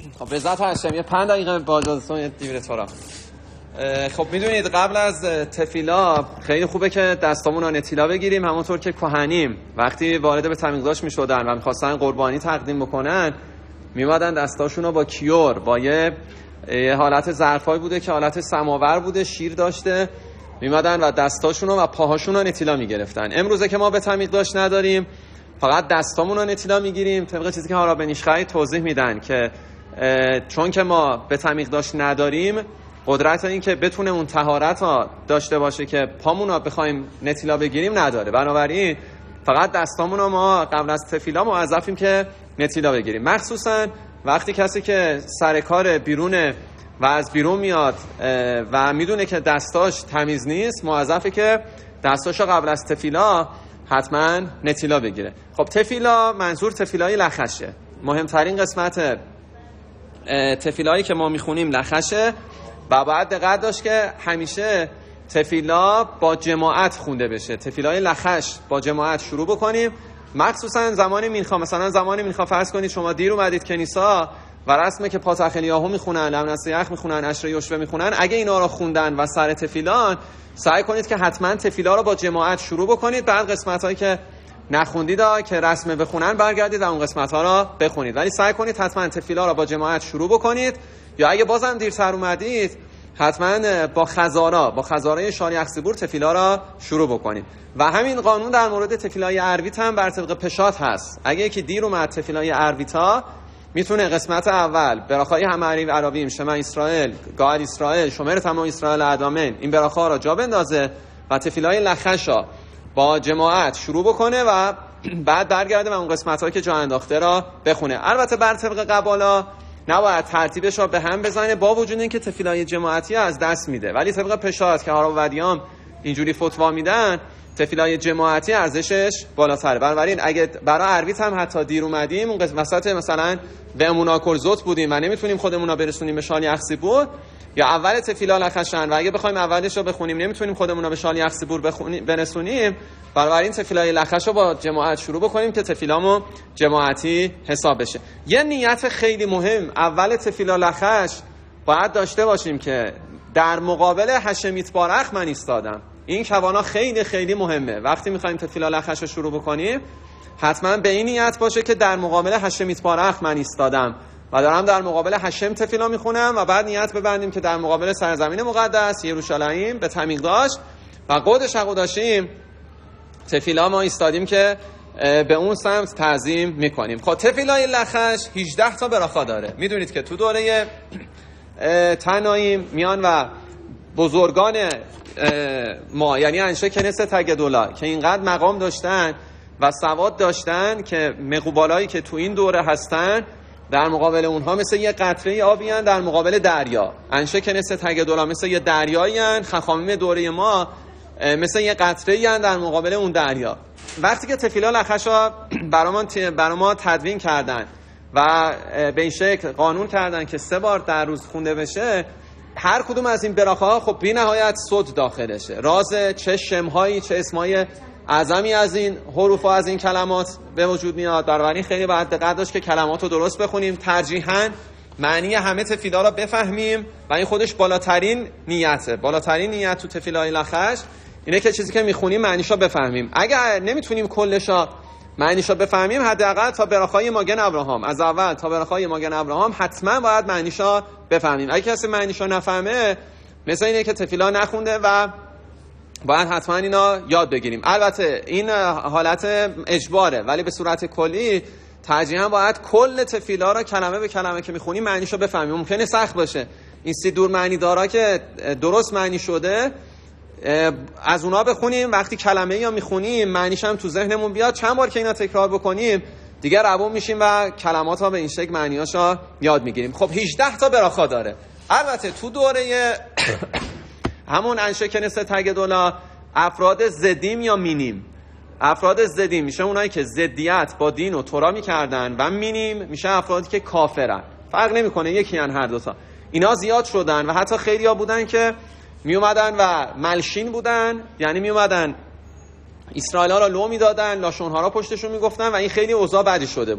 خب رضایت هاشم یه 5 دقیقه با اجازهتون یه دیوره تورا. خب میدونید قبل از تفیلا خیلی خوبه که دستامون رو نتیلا بگیریم، همونطور که کهنیم وقتی وارد به تمیزداشت میشدن و میخواستن قربانی تقدیم بکنن میمادن دستاشون رو با کیور، با یه حالت ظرفای بوده که حالت سماور بوده، شیر داشته، میمادن و دستاشون و پاهاشون رو نتیلا میگرفتن. امروزه که ما به تمیزداشت نداریم، فقط دستامون رو نتیلا میگیریم، طبق چیزی که هارا بن ایشخای توضیح میدن که چون که ما به تمیزداشت نداریم قدرت این که بتونه اون طهارت ها داشته باشه که پامون رو بخوایم نتیلا بگیریم نداره. بنابراین فقط دستامون رو ما قبل از تفیلا موظفیم که نتیلا بگیریم، مخصوصا وقتی کسی که سر کار بیرونه و از بیرون میاد و میدونه که دستاش تمیز نیست، موظفه که دستاشو قبل از تفیلا حتما نتیلا بگیره. خب تفیلا منظور تفیلای لخشه. مهمترین قسمت تفیلایی که ما میخونیم لخشه و باید دقت داشت که همیشه تفیلا با جماعت خونده بشه. تفیلای لخش با جماعت شروع بکنیم، مخصوصا زمان مینخا. مثلا زمان مینخا فرض کنید شما دیر اومدید کنیسا و رسمه که پاتخلیاهو میخونن، لمنست یخ میخونن، عشر یوشبه میخونن، اگه اینا رو خوندن و سر تفیلان سعی کنید که حتما تفیلا رو با جماعت شروع بکنید، بعد قسمت‌هایی که نخوندید که رسمه بخونن برگردید و اون قسمت‌ها رو بخونید، ولی سعی کنید حتما تفیلا رو با جماعت شروع بکنید. یا اگه بازم دیرتر اومدید حتما با خزارای شاریخ سیبور تفیلا را شروع بکنید. و همین قانون در مورد تفیلای عربیت هم بر طبق پشات هست. اگه یکی دیر اومد تفیلای عربیتا میتونه قسمت اول براخای همه عربیم شما اسرائیل گاد اسرائیل شمر تمام اسرائیل ادامن این براخا را جا بندازه و تفیلای لخشا با جماعت شروع بکنه و بعد برگرده و اون قسمت‌ها که جا انداخته را بخونه. البته بر طبق قبالا نباید ترتیبش را به هم بزنه، با وجود اینکه تفیلای جماعتی از دست میده، ولی طبق پشات که هارا و ودیام اینجوری فتوا میدن تفیلای جماعتی ارزشش بالاتره. بنابراین اگه برای عربیت هم حتی دیر اومدیم، اون وسط مثلا به امونا کرزوت بودیم و نمیتونیم خودمون رو برسونیم به شالی اخسیبور، یا اول تفیلا لخشن و اگه بخوایم اولش رو بخونیم نمیتونیم خودمون رو به شالی اخسیبور برسونیم، بنابراین تفیلای لخش رو با جماعت شروع بکنیم که تفیلامو جماعتی حساب بشه. یه نیت خیلی مهم اول تفیلا لخش باید داشته باشیم که در مقابل هشمیت بارخ من ایستادم. این کوانا خیلی خیلی مهمه. وقتی میخوایم تفیلا لخش رو شروع بکنیم حتما به این نیت باشه که در مقابل هشمیت بارخ من ایستادم و دارم در مقابل هشم تفیلا میخونم، و بعد نیت ببندیم که در مقابل سرزمین مقدس یروشلایم به تمیزداشت و قدش قداشیم تفیلا ما ایستادیم که به اون سمت تعظیم میکنیم. خب تفیلای لخش 18 تا براخا داره. میدونید که تو دوره تنایم میان و بزرگان ما یعنی انشه کنیسه تگدولا که اینقدر مقام داشتن و سواد داشتن که مقوبالایی که تو این دوره هستن در مقابل اونها مثل یه قطره آبی هن در مقابل دریا. انشه کنیسه تگدولا مثل یه دریایی هن، خخامیم دوره ما مثل یه قطره‌ای هن در مقابل اون دریا. وقتی که تفیلا لخشا برای ما تدوین کردن و به این شکل قانون کردن که 3 بار در روز خونده بشه، هر کدوم از این براخه‌ها خب بی نهایت صد داخلشه، راز چه شمهایی چه اسمای اعظمی از این حروف و از این کلمات به وجود میاد. بنابراین خیلی باید دقت داشت که کلمات رو درست بخونیم، ترجیحاً معنی همه تفیلا رو بفهمیم و این خودش بالاترین نیته. بالاترین نیت تو تفیلای لخش اینه که چیزی که میخونیم معنیشو بفهمیم. اگر نمیتونیم کلشو معنیشو بفهمیم، حداقل تا براخای ماگن ابراهام، از اول تا براخای ماگن ابراهام حتما باید معنیشو بفهمیم. اگه کسی معنیشو نفهمه مثل اینه که تفیلا نخونده و باید حتما اینا یاد بگیریم. البته این حالت اجباره، ولی به صورت کلی ترجیحاً باید کل تفیلا را کلمه به کلمه که میخونیم معنیشو بفهمیم. ممکنه سخت باشه این 30 دور معنی دارا که درست معنی شده از اونا بخونیم، وقتی کلمه یا میخونیم معنیش هم تو ذهنمون بیاد، چند بار که اینا تکرار بکنیم دیگه روون میشیم و کلمات ها به این شکل معنیاشو یاد میگیریم. خب 18 تا براخا داره. البته تو دوره همون انشه کنیسه تگدولا افراد زدیم یا مینیم، افراد زدیم میشه اونایی که ضدیت با دین و تورا میکردن و مینیم میشه افرادی که کافرن، فرق نمیکنه یکی ان هر دوتا. اینا زیاد شدن و حتی خیلی ها بودن که می اومدن و ملشین بودن، یعنی می اومدن اسرائیل ها را لو می دادن، لاشون ها را پشتشون می گفتن و این خیلی اوضاع بدی شده بود.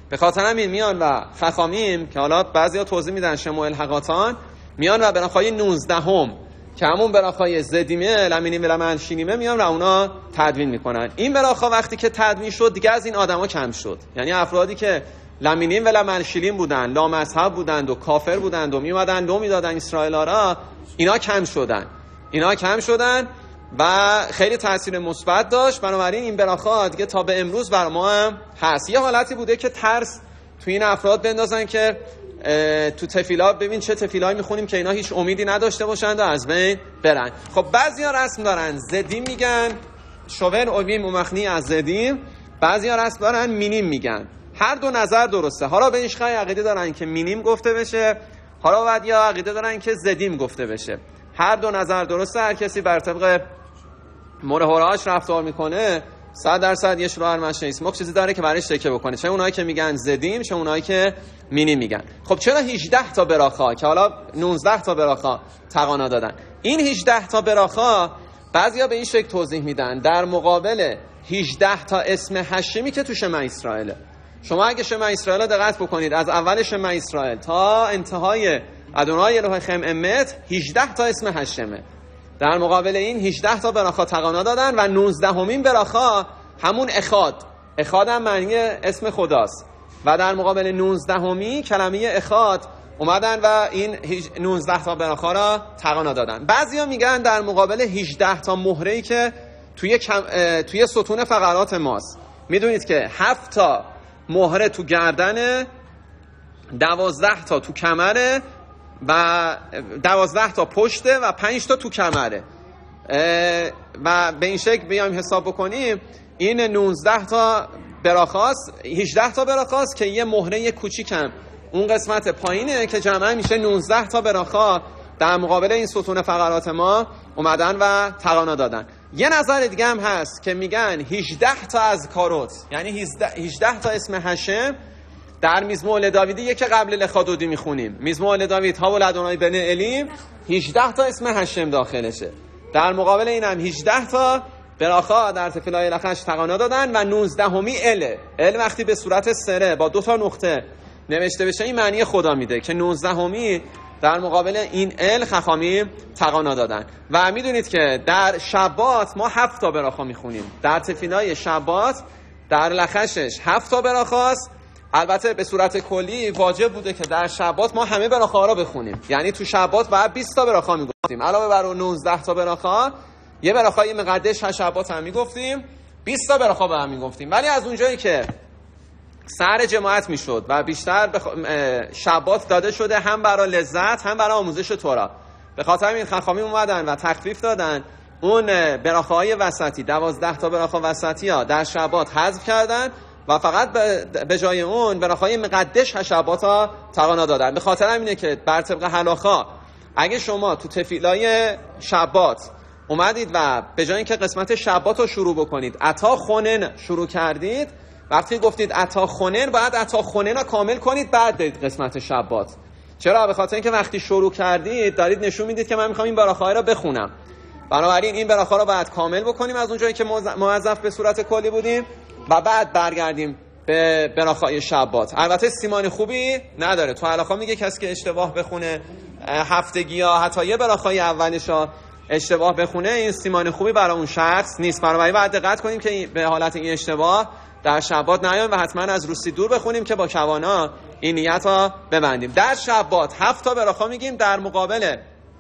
به خاطر همین میان و خخامیم که حالا بعضیا توضیح میدن شموئل حقاتان میان و براخای 19 که همون براخای زدیمه لمینیم و لمنشینیمه میان و اونا تدوین میکنن. این براخا وقتی که تدوین شد دیگه از این آدما کم شد، یعنی افرادی که لمینیم و لمنشیلیم بودن، لامذهب بودند و کافر بودند و میومدن لو میدادن اسرائیل‌ها، اینا کم شدن و خیلی تاثیر مثبت داشت. بنابراین این براخا دیگه تا به امروز بر ما هم هست. یه حالتی بوده که ترس تو این افراد بندازن که تو تفیلا ببین چه تفیلایی میخونیم که اینا هیچ امیدی نداشته باشند و از بین برن. خب بعضیا رسم دارن زدیم میگن، شوون اویم اومخنی از زدیم، بعضیا رسم دارن مینیم میگن. هر دو نظر درسته. حالا به ایشخای عقیده دارن که مینیم گفته بشه، حالا بعدیا عقیده دارن که زدیم گفته بشه. هر دو نظر درسته. هر کسی بر طبق مرهوراش رفتار میکنه 100% یه شروع هرمشنیسم چیزی داره که برایش تکیه بکنه، چه اونایی که میگن زدیم چه اونایی که مینی میگن. خب چرا 18 تا براخا که حالا 19 تا براخا تقانا دادن؟ این 18 تا براخا بعضیا به این شکل توضیح میدن در مقابل 18 تا اسم هشمی که تو شمع اسرائیله. شما اگه شمع اسرائیل دقت بکنید از اول شمع اسرائیل تا انتهای ادونای الوهیکم امت 18 تا اسم هشمه. در مقابل این 18 تا براخا تقانا دادن و 19مین براخا همون اخاد هم معنی اسم خداست و در مقابل 19می کلمه اخاد اومدن و این 19 تا براخا را تقانا دادن. بعضیا میگن در مقابل 18 تا مهره‌ای که توی ستون فقرات ماست. میدونید که 7 تا مهره تو گردنه، 12 تا تو کمره و 12 تا پشته و 5 تا تو کمره و به این شکل بیایم حساب بکنیم این 19 تا براخاست، 18 تا براخاست که یه مهره کوچیکم اون قسمت پایینه که جمعا میشه 19 تا براخا در مقابل این ستون فقرات ما اومدن و تقانا دادن. یه نظر دیگه هم هست که میگن 18 تا از کاروت، یعنی 18 تا اسم هشم در مزمور داویدی یک قبل لخادودی میخونیم. مزمور داوید ها و لدونای بن الیم 18 تا اسم هشم داخلشه. در مقابل این هم 18 تا براخا در تفیلای لخش تقانا دادن و 19می ال وقتی به صورت سره با 2 تا نقطه نوشته بشه این معنی خدا میده که 19می در مقابل این ال خخامی تقانا دادن. و میدونید که در شبات ما 7 تا براخا میخونیم. در تفیلای شبات در لخشش 7 تا براخاست. البته به صورت کلی واجب بوده که در شبات ما همه براخا را بخونیم، یعنی تو شبات باید 20 تا براخا میگفتیم علاوه بر 19 تا براخا یه براخای مقدس هر شبات هم میگفتیم، 20 تا براخا به هم میگفتیم. ولی از اونجایی که سر جماعت میشد و بیشتر شبات داده شده هم برای لذت هم برای آموزش تورا، به خاطر این خخامی اومدن و تخفیف دادن اون براخاهای وسطی 12 تا براخا وسطی ها در شبات حذف کردن و فقط به جای اون براخای مقدس شبات ها تقانا دادن. به خاطر همینه که بر طبق هلاخا اگه شما تو تفیلای شبات اومدید و به جای اینکه قسمت شبات رو شروع بکنید عطا خونن شروع کردید، وقتی گفتید عطا خونن باید عطا خونن رو کامل کنید بعد برید قسمت شبات. چرا؟ به خاطر اینکه وقتی شروع کردید دارید نشون میدید که من میخوام این براخا رو بخونم. بنابراین این براخا رو باید کامل بکنیم از اونجایی که موظف به صورت کلی بودیم و بعد برگردیم به براخای شبات. البته سیمان خوبی نداره. تو هلاخا میگه کسی که اشتباه بخونه هفتگی یا حتی یه براخای اولش اشتباه بخونه این سیمان خوبی برای اون شخص نیست. بنابراین باید دقت کنیم که به حالت این اشتباه در شبات نیایم و حتما از روسی دور بخونیم که با کوانا این نیت ها ببندیم. در شبات 7 تا براخا میگیم در مقابل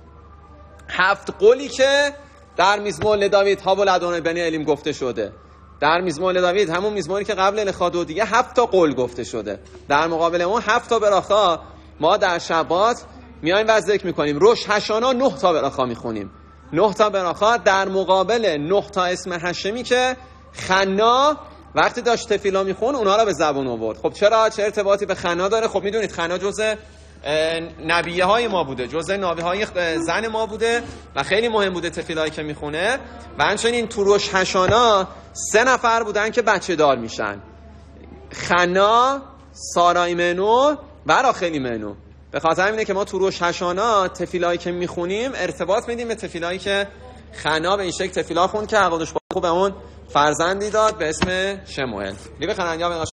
7 قولی که در مزمور داوید ها و لدونای بن الیم گفته شده. در مزمور داوید همون مزموری که قبل لخادو دیگه 7 تا قول گفته شده. در مقابل اون 7 تا براخا ما در شبات میایم و ذکر میکنیم. روش هشانا 9 تا براخا میخونیم. 9 تا براخا در مقابل 9 تا اسم هشمی که خنا وقتی داشت تفیلا میخون اونها را به زبون آورد. خب چرا؟ چه ارتباطی به خنا داره؟ خب میدونید خنا جزء نبیه های ما بوده، جزء نابی های زن ما بوده و خیلی مهم بوده تفیلایی که میخونه. و همچنین تو روش هشانا 3 نفر بودن که بچه دار میشن، خنا، سارای منو و راخلی منو. به خاطر همینه که ما تو روش هشانا تفیلایی که میخونیم ارتباط میدیم به تفیلایی که خنا به این شکل تفیلا خون که عقادش خوب به اون فرزندی داد به اسم شموئل. لیبه خننیا